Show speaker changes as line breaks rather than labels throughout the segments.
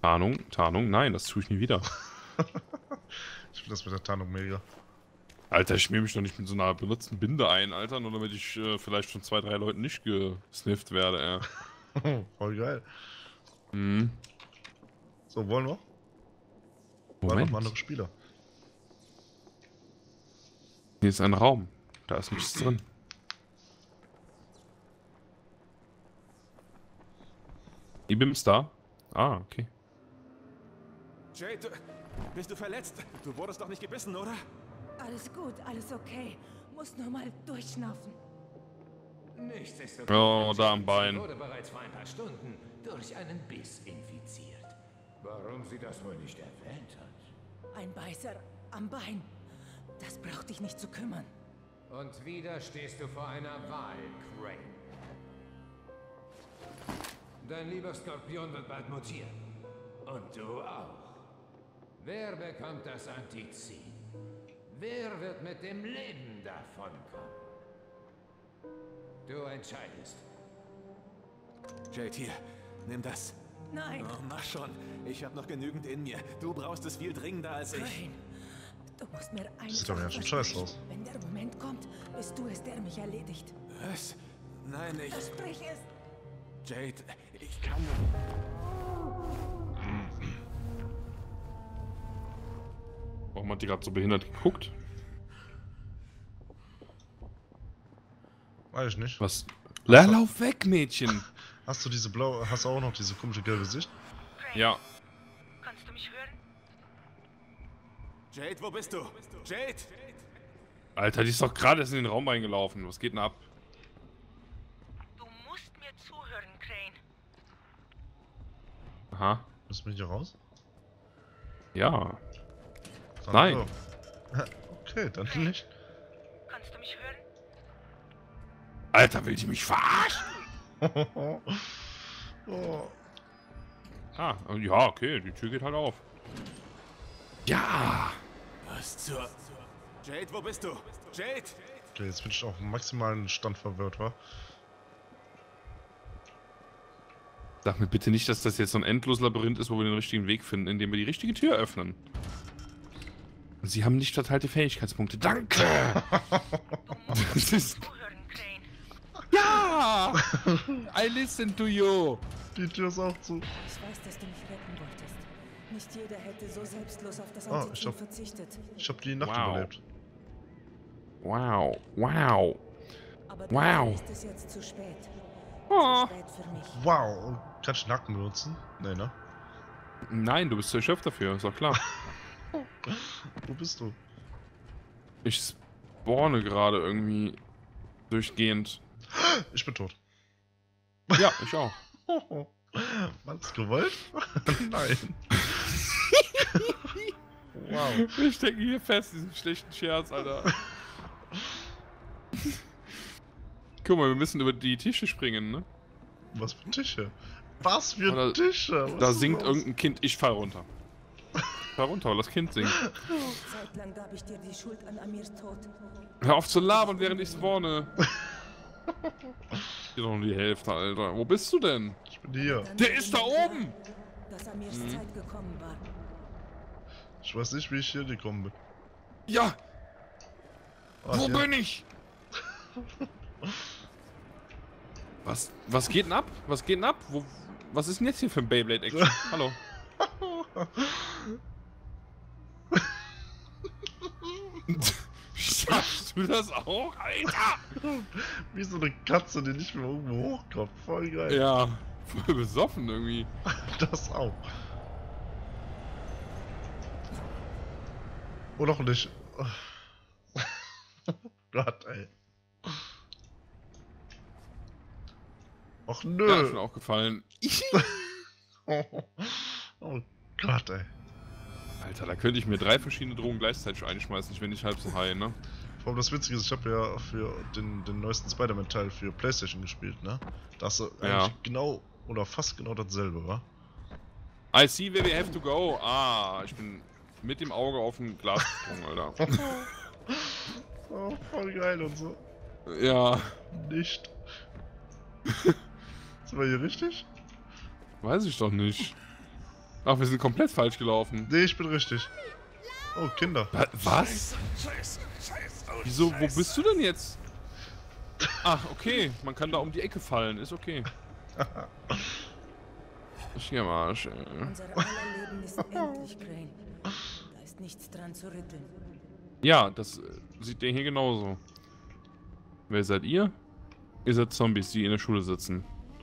Tarnung, Tarnung, nein, das tue ich nie wieder.
Ich finde das mit der Tarnung mega.
Alter, ich schmier mich doch nicht mit so einer benutzten Binde ein, Alter, nur damit ich vielleicht von 2, 3 Leuten nicht gesnifft werde,
Voll geil.
Mhm.
So, wollen wir? Waren noch mal andere Spieler.
Hier ist ein Raum. Da ist nichts drin. Ibim ist da? Ah, okay.
Jade, bist du verletzt? Du wurdest doch nicht gebissen, oder?
Alles gut, alles okay. Muss nur mal durchschnaufen.
Nichtsdestotrotz,
Oh, da am Bein.
wurde bereits vor ein paar Stunden durch einen Biss infiziert. Warum sie das wohl nicht erwähnt hat?
Ein Beißer am Bein. Das braucht dich nicht zu kümmern.
Und wieder stehst du vor einer Wahl, Crane. Dein lieber Skorpion wird bald mutieren. Und du auch. Wer bekommt das Antizin? Wer wird mit dem Leben davonkommen? Du entscheidest.
Jade, hier, nimm das.
Nein,
Oh, mach schon. Ich habe noch genügend in mir. Du brauchst es viel dringender als ich.
Crane. Du musst mir eines
Sieht doch ja schon scheiße aus.
Wenn der Moment kommt, bist du es, der mich erledigt.
Was? Nein, ich...
Versprich es.
Jade, ich kann...
Warum hat die gerade so behindert geguckt?
Weiß ich nicht.
Was? Lauf weg, Mädchen!
Hast du diese blaue, hast du auch noch diese komische gelbe Sicht?
Ja.
Kannst du mich hören?
Jade, wo bist du? Jade!
Alter, die ist doch gerade erst in den Raum reingelaufen. Was geht denn ab?
Du musst mir zuhören, Crane.
Aha.
Müssen wir hier raus?
Ja.
Dann
Nein.
so. Okay, dann nicht.
Kannst du mich hören?
Alter, will die mich verarschen?
Oh.
Ah, ja, okay, die Tür geht halt auf. Ja!
Was zur... Jade, wo bist du? Jade!
Okay, jetzt bin ich auf dem maximalen Stand verwirrt, wa?
Sag mir bitte nicht, dass das jetzt so ein endloses Labyrinth ist, wo wir den richtigen Weg finden, indem wir die richtige Tür öffnen. Und Sie haben nicht verteilte Fähigkeitspunkte. Danke! Das ist...
Zuhören, Crane.
Ja! I listen to you!
Die Tür ist auch zu.
Ich weiß, dass du mich retten wolltest. Nicht jeder hätte so selbstlos auf das
Ah,
Antizin verzichtet.
Ich hab die Nacht
Wow.
überlebt.
Wow, wow.
Aber
Wow.
dafür ist es jetzt zu spät.
Oh.
Zu spät für mich.
Wow, und kannst du Nacken benutzen? Nee, ne?
Nein, du bist zu erschöpft dafür, ist doch klar.
Wo bist du?
Ich spawne gerade irgendwie durchgehend.
Ich bin tot.
Ja, ich auch.
War das gewollt? Nein. Wow.
Wir stecken hier fest, diesen schlechten Scherz, Alter. Guck mal, wir müssen über die Tische springen, ne?
Was für Tische? Was für
Oder-
Tische? Was
Da
ist
singt
los?
irgendein Kind, ich fall runter. Fall runter, weil das Kind singt.
Zeitlang gab ich dir die Schuld an Amirs Tod.
Hör auf zu labern, während ich spawne. Hier noch nur die Hälfte, Alter. Wo bist du denn?
Ich bin hier.
Dann
Der
wurde
ist da
mir klar,
oben!
Dass Amirs Zeit gekommen war.
Ich weiß nicht, wie ich hier gekommen bin.
Ja!
Ah,
Wo
hier.
bin ich? Was geht denn ab? Was geht denn ab? Was ist denn jetzt hier für ein Beyblade-Action? Hallo. Schaffst du das auch, Alter?
Wie so eine Katze, die nicht mehr irgendwo hochkommt. Voll geil.
Ja, voll besoffen irgendwie.
Das auch. Oder auch nicht. Gott, ey. Och nö.
Ja, ist mir auch gefallen.
Oh Gott, ey.
Alter, da könnte ich mir 3 verschiedene Drogen gleichzeitig einschmeißen, ich bin nicht halb so high, ne?
Vor allem das Witzige ist, ich habe ja für den neuesten Spider-Man-Teil für PlayStation gespielt, ne? Da hast du
Ja.
eigentlich genau oder fast genau dasselbe, wa?
I see where we have to go. Ah, ich bin mit dem Auge auf dem Glas gesprungen, Alter.
Oh, voll geil und so.
Ja,
Nicht. Sind wir hier richtig?
weiß ich doch nicht. Ach, wir sind komplett falsch gelaufen.
Nee, ich bin richtig. Oh, Kinder.
Was? Wieso, wo bist du denn jetzt? Ach, okay. Man kann da um die Ecke fallen. Ist okay. Ich geh am Arsch, ey.
Unser aller Leben ist endlich, Crane. Da ist nichts dran zu rütteln.
Ja, das sieht der hier genauso. Wer seid ihr? Ihr seid Zombies, die in der Schule sitzen.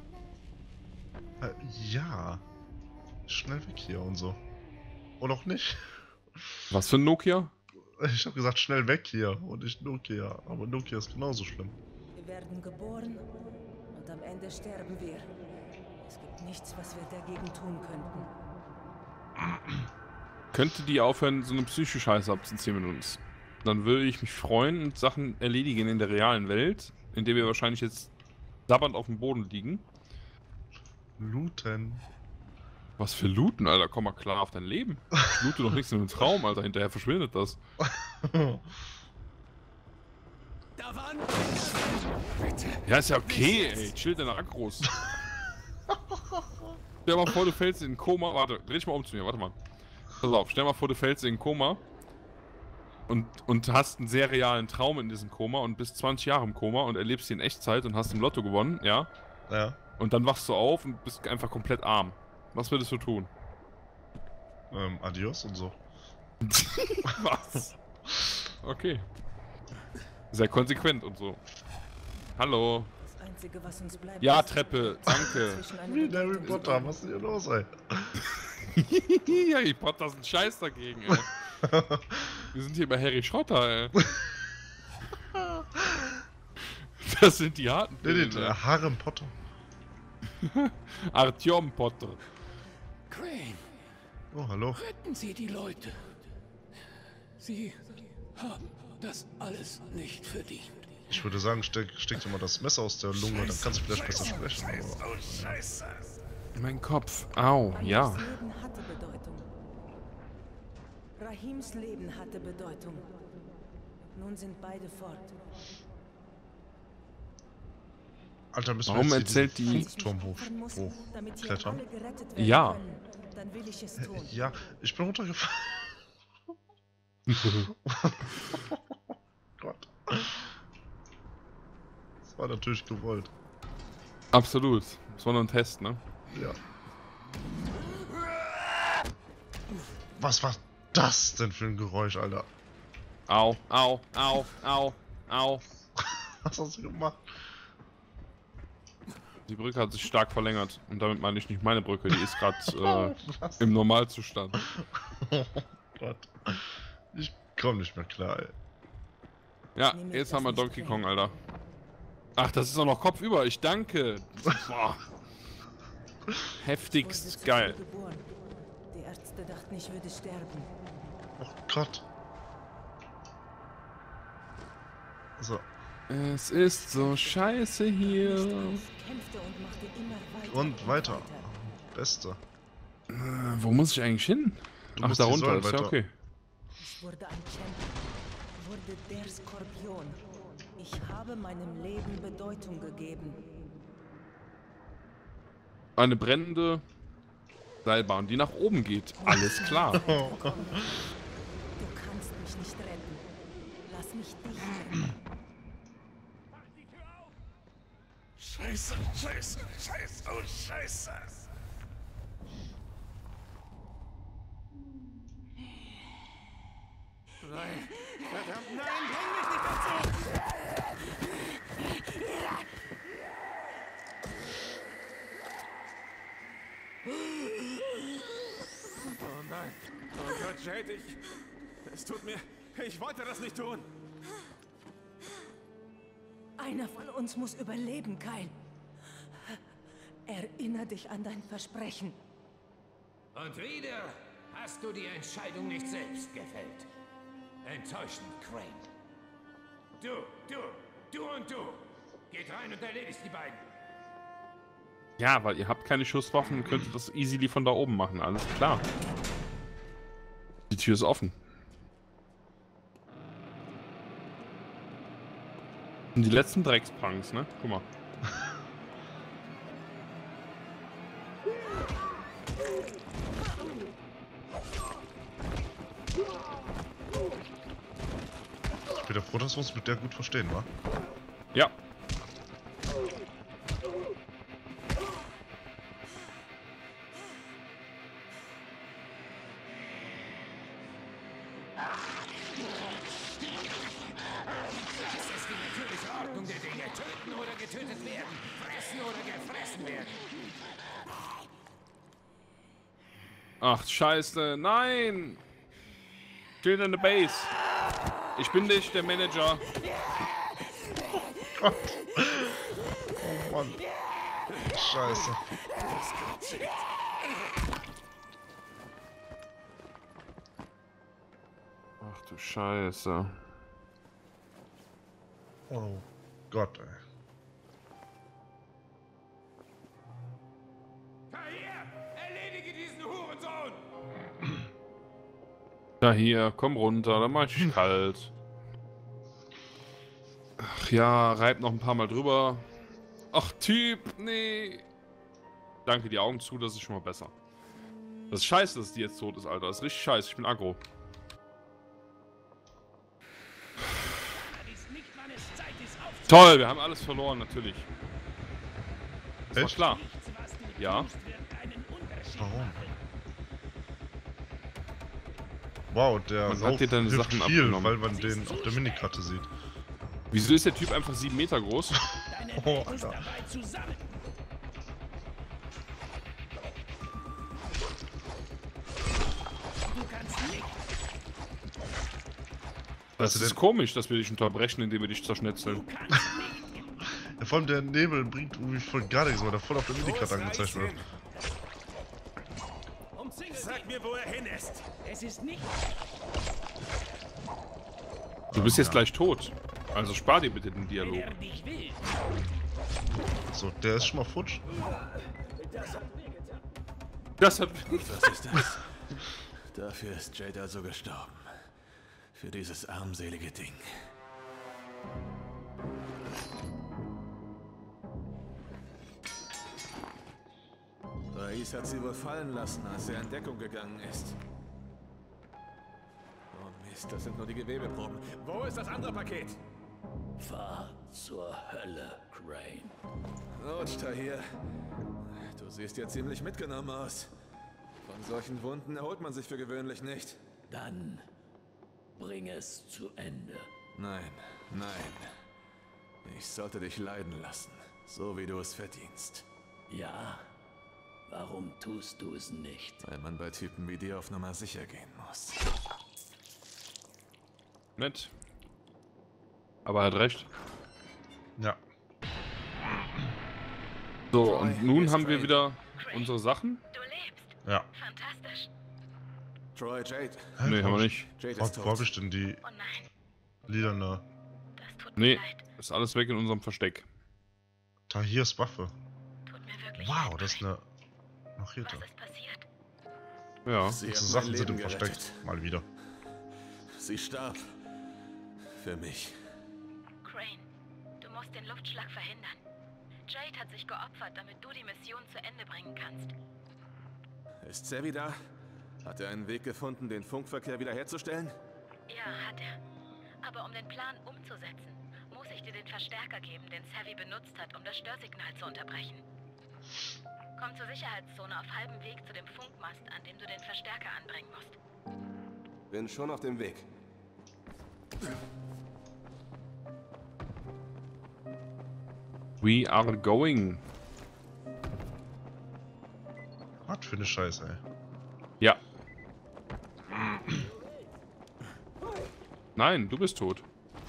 Ja. Schnell weg hier und so. Oder auch nicht.
Was für ein Nokia?
Ich habe gesagt, schnell weg hier und nicht Nokia. Aber Nokia ist genauso schlimm.
Wir werden geboren und am Ende sterben wir. Es gibt nichts, was wir dagegen tun könnten.
Könnte die aufhören, so eine Psycho-Scheiße abzuziehen mit uns? Dann würde ich mich freuen und Sachen erledigen in der realen Welt, in der wir wahrscheinlich jetzt sabbernd auf dem Boden liegen.
Looten.
Was für Looten, Alter? Komm mal klar auf dein Leben. Ich loote doch nichts in einem Traum, Alter. Hinterher verschwindet das.
Da waren...
Ja, ist ja okay, ey. Chill deine Aggros. Stell mal vor, du fällst in ein Koma. Warte, dreh dich mal um zu mir. Warte mal. Pass auf, stell mal vor, du fällst in ein Koma. Und hast einen sehr realen Traum in diesem Koma und bist 20 Jahre im Koma und erlebst ihn in Echtzeit und hast im Lotto gewonnen, ja?
Ja.
Und dann wachst du auf und bist einfach komplett arm. Was würdest du tun?
Adios und so.
Was? Okay. Sehr konsequent und so. Hallo.
Das Einzige, was uns bleibt,
Ja,
ist
Treppe, danke.
zwischen einer
Wie Harry
Bedeutung-
Potter, was ist hier los, ey?
Harry Potter ist ein Scheiß dagegen, ey. Wir sind hier bei Harry Schotter, ey. Das sind die harten
Nee,
Filme.
Harry Potter.
Artyom Potter.
Crane,
Oh, hallo.
retten Sie die Leute. Sie haben das alles nicht verdient.
Ich würde sagen, steck dir mal das Messer aus der Lunge, dann kannst du vielleicht besser sprechen. Aber
Mein Kopf. Au, ja.
Rahims Leben hatte Bedeutung. Rahims Leben hatte Bedeutung. Nun sind beide fort.
Alter, müssen
Warum
wir jetzt
erzählt
hier
die-
diesen Turmhof
Damit hier
hochklettern?
alle gerettet werden
Ja.
können, dann will ich es tun.
Ja, ich bin runtergefallen. Gott. Das war natürlich gewollt.
Absolut. Das war nur ein Test, ne?
Ja. Was war das denn für ein Geräusch, Alter?
Au, au, au, au, au.
Was hast du gemacht?
Die Brücke hat sich stark verlängert. Und damit meine ich nicht meine Brücke, die ist gerade
Was?
im Normalzustand.
Oh Gott. Ich komm nicht mehr klar, ey.
Ja,
Nimm mir
jetzt
das
haben wir
nicht
Donkey
rein.
Kong, Alter. Ach, das ist auch noch kopfüber. Ich danke. Boah.
Ich wurde
Heftigst
zu
geil.
früh geboren. Die Ärzte dachten, ich würde sterben.
Oh Gott. So.
Es ist so scheiße hier.
Ich kämpfte und machte immer weiter.
Und weiter. Beste.
Wo muss ich eigentlich hin?
Du
Ach,
musst
da
die
runter,
Säule
ist ja
weiter.
okay.
Ich wurde ein Champion. Wurde der Skorpion. Ich habe meinem Leben Bedeutung gegeben.
Eine brennende Seilbahn, die nach oben geht. Alles klar.
Du kannst mich nicht retten. Lass mich dich retten.
Scheiße, scheiße, scheiße, oh Scheiße. Nein, verdammt, nein, bring mich nicht dazu! Oh nein, oh Gott, Jade, es tut mir, ich wollte das nicht tun.
Einer von uns muss überleben, Kyle. Erinner dich an dein Versprechen.
Und wieder hast du die Entscheidung nicht selbst gefällt. Enttäuschend, Crane. Du und du. Geht rein und erledigt die beiden.
Ja, weil ihr habt keine Schusswaffen und könntet das easily von da oben machen. Alles klar. Die Tür ist offen. Und die letzten Dreckspunks, ne? Guck mal.
Peter Protoss muss mit der gut verstehen, wa?
Ja.
Das ist die natürliche Ordnung der Dinge. Töten oder getötet werden. Fressen oder gefressen werden.
Ach, scheiße. Nein! Steht in der Base. Ich bin nicht der Manager.
Oh Mann. Scheiße.
Ach du Scheiße.
Oh Gott, ey.
Tahir, erledige diesen Hurensohn!
Da hier, komm runter, dann mach ich dich kalt. Ach ja, reib noch ein paar Mal drüber. Ach Typ, nee. Danke, die Augen zu, das ist schon mal besser. Das ist scheiße, dass die jetzt tot ist, Alter. Das ist richtig scheiße, ich bin aggro. Toll, wir haben alles verloren, natürlich. Das war
Echt?
klar. Ja.
Warum? Wow, der
Man hat dir deine
hilft
Sachen
viel,
abgenommen.
weil man den auf der Minikarte sieht.
Wieso ist der Typ einfach 7 Meter groß?
Oh, Alter.
Das
du
ist
denn-
komisch, dass wir dich unterbrechen, indem wir dich zerschnetzeln.
Ja, vor allem der Nebel bringt irgendwie voll gar nichts, weil der voll auf der Minikarte angezeigt wird.
Sag mir, wo er hin ist.
Du bist jetzt gleich tot. Also spar dir bitte den Dialog.
So, der ist schon mal futsch.
Das hat...
Was ist das? Dafür ist Jade also gestorben. Für dieses armselige Ding. Rais hat sie wohl fallen lassen, als er in Deckung gegangen ist. Oh Mist, das sind nur die Gewebeproben. Wo ist das andere Paket?
Fahr zur Hölle, Crane.
Rutsch, Tahir. Du siehst ja ziemlich mitgenommen aus. Von solchen Wunden erholt man sich für gewöhnlich nicht.
Dann bring es zu Ende.
Nein, nein. Ich sollte dich leiden lassen, so wie du es verdienst.
Ja, warum tust du es nicht?
Weil man bei Typen wie dir auf Nummer sicher gehen muss.
Nett. Aber er hat recht.
Ja.
So, und nun haben wir wieder unsere Sachen.
Du lebst.
Ja.
Fantastisch.
Troy, Jade.
Nee, haben wir nicht.
Jade
Wo,
ist
wo hab
tot.
ich denn die
Oh nein,
lilane
das tut mir
Nee,
leid.
ist alles weg in unserem Versteck.
Tahirs Waffe?
Tut mir wirklich
Wow,
leid.
das ist eine
Was
Machierte.
ist passiert?
Ja.
Sie
Unsere
hat mein
Sachen sind
Leben
im Versteck.
gerettet.
Mal wieder.
Sie starb. Für mich.
Crane, du musst den Luftschlag verhindern. Jade hat sich geopfert, damit du die Mission zu Ende bringen kannst.
Ist Sevi da? Hat er einen Weg gefunden, den Funkverkehr wiederherzustellen?
Ja, hat er. Aber um den Plan umzusetzen, muss ich dir den Verstärker geben, den Savvy benutzt hat, um das Störsignal zu unterbrechen. Komm zur Sicherheitszone auf halbem Weg zu dem Funkmast, an dem du den Verstärker anbringen musst.
Bin schon auf dem Weg.
We are going.
Was für eine Scheiße, ey.
Ja. Nein, du bist tot.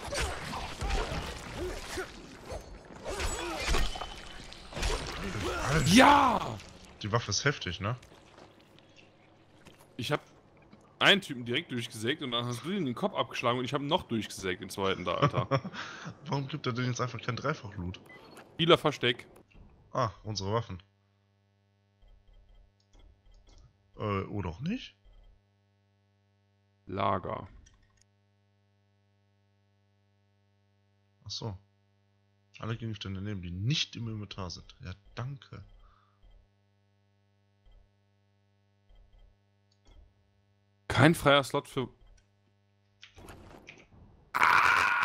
Alter,
Ja!
die Waffe ist heftig, ne?
Ich habe einen Typen direkt durchgesägt und dann hast du ihn in den Kopf abgeschlagen und ich habe noch durchgesägt, den zweiten da, Alter.
Warum gibt er denn jetzt einfach kein Dreifach-Loot?
Spieler Versteck.
Ah, unsere Waffen. Oder auch nicht?
Lager.
Achso. Alle Gegenstände nehmen, die nicht im Inventar sind. Ja, danke.
Kein freier Slot für... Ah!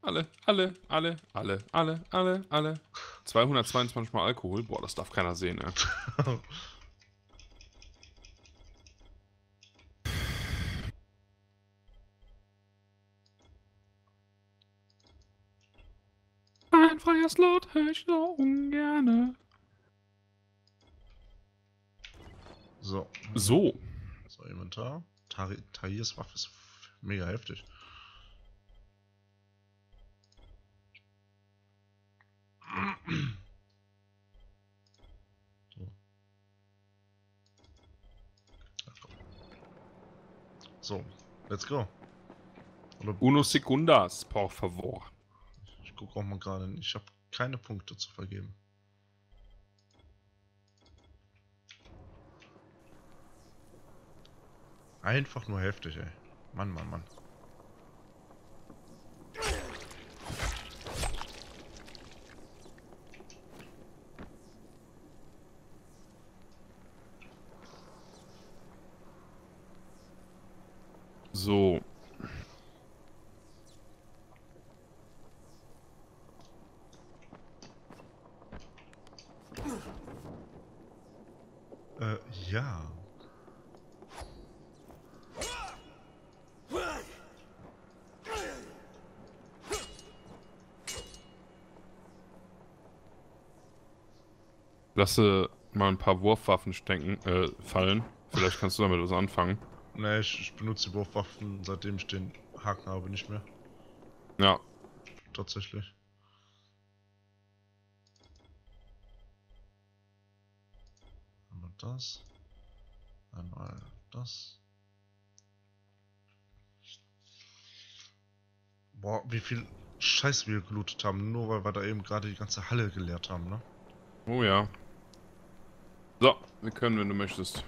alle. 222 Mal Alkohol. Boah, das darf keiner sehen, ey. Ein freier Slot höre ich so ungerne.
So.
So.
So, Inventar. Tahirs Waffe ist mega heftig. So, let's go. Oder
Uno segundas, por favor.
ich gucke auch mal gerade. Ich habe keine Punkte zu vergeben. Einfach nur heftig, ey. Mann, Mann, Mann.
So.
Ja.
Lasse mal ein paar Wurfwaffen fallen. Vielleicht kannst du damit was anfangen.
Ne, ich benutze die Wurfwaffen, seitdem ich den Haken habe, nicht mehr.
Ja.
Tatsächlich. Einmal das. Einmal das. Boah, wie viel Scheiß wir gelootet haben, nur weil wir da eben gerade die ganze Halle geleert haben, ne?
Oh ja. So, wir können, wenn du möchtest.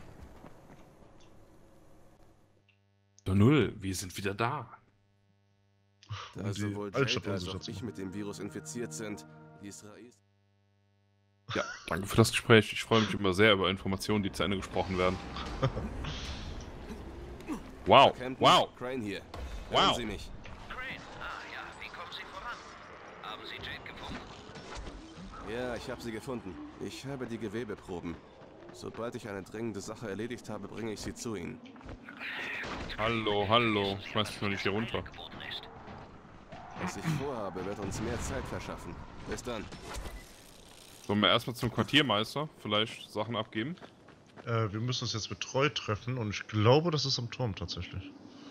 Der Null, wir sind wieder da.
Da
Und die
sowohl
Altstadt
Jade als auch
dazu.
ich mit dem Virus infiziert sind, die Israelis...
Ja, danke für das Gespräch. Ich freue mich immer sehr über Informationen, die zu Ende gesprochen werden. Wow,
Captain,
wow,
Crane hier.
Wow.
Hören Sie mich?
Crane, ja, wie kommen Sie voran? Haben Sie Jade gefunden?
Ja, ich habe sie gefunden. Ich habe die Gewebeproben. Sobald ich eine dringende Sache erledigt habe, bringe ich sie zu Ihnen.
hallo, hallo. Schmeiß mich noch nicht hier runter.
Was ich vorhabe, wird uns mehr Zeit verschaffen. Bis dann.
Sollen wir erstmal zum Quartiermeister vielleicht Sachen abgeben?
Wir müssen uns jetzt mit Treu treffen und ich glaube, das ist am Turm tatsächlich.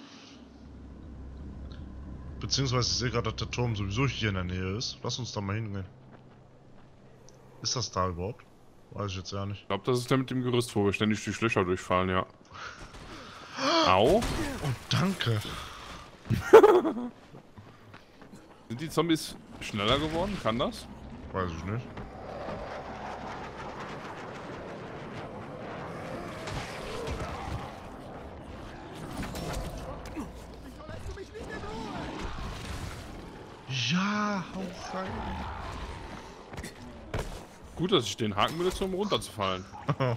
Beziehungsweise ich sehe gerade, dass der Turm sowieso hier in der Nähe ist. Lass uns da mal hingehen. Ist das da überhaupt? Weiß ich jetzt ja nicht.
Ich glaube, das ist der mit dem Gerüst, wo wir ständig durch Löcher durchfallen, ja. Au.
Oh, danke.
Sind die Zombies schneller geworden? Kann das?
Weiß ich nicht. Ja, hau rein.
Gut, dass ich den Haken benutze, um runterzufallen.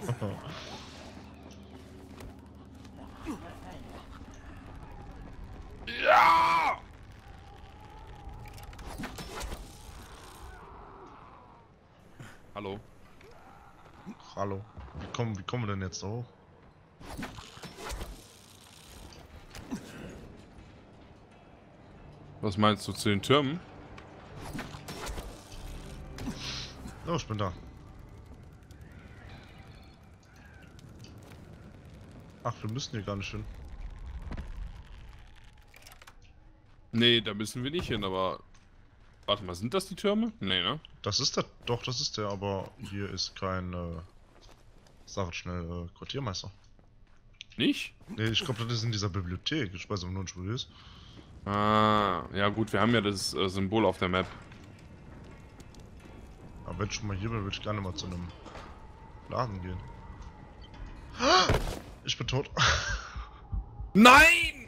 Ja! Hallo.
Hallo. Wie kommen wir denn jetzt da hoch?
Was meinst du zu den Türmen?
Oh, ich bin da. Ach, wir müssen hier gar nicht hin.
Nee, da müssen wir nicht hin, aber... Warte mal, sind das die Türme? Nee, ne?
Das ist der, doch, das ist der, aber hier ist kein, sag schnell, Quartiermeister.
Nicht?
Nee, ich glaube, das ist in dieser Bibliothek. Ich weiß aber nur nicht, wo die ist.
Ah, ja gut, wir haben ja das Symbol auf der Map.
Aber wenn ich schon mal hier bin, würde ich gerne mal zu einem Laden gehen. Ich bin tot.
Nein!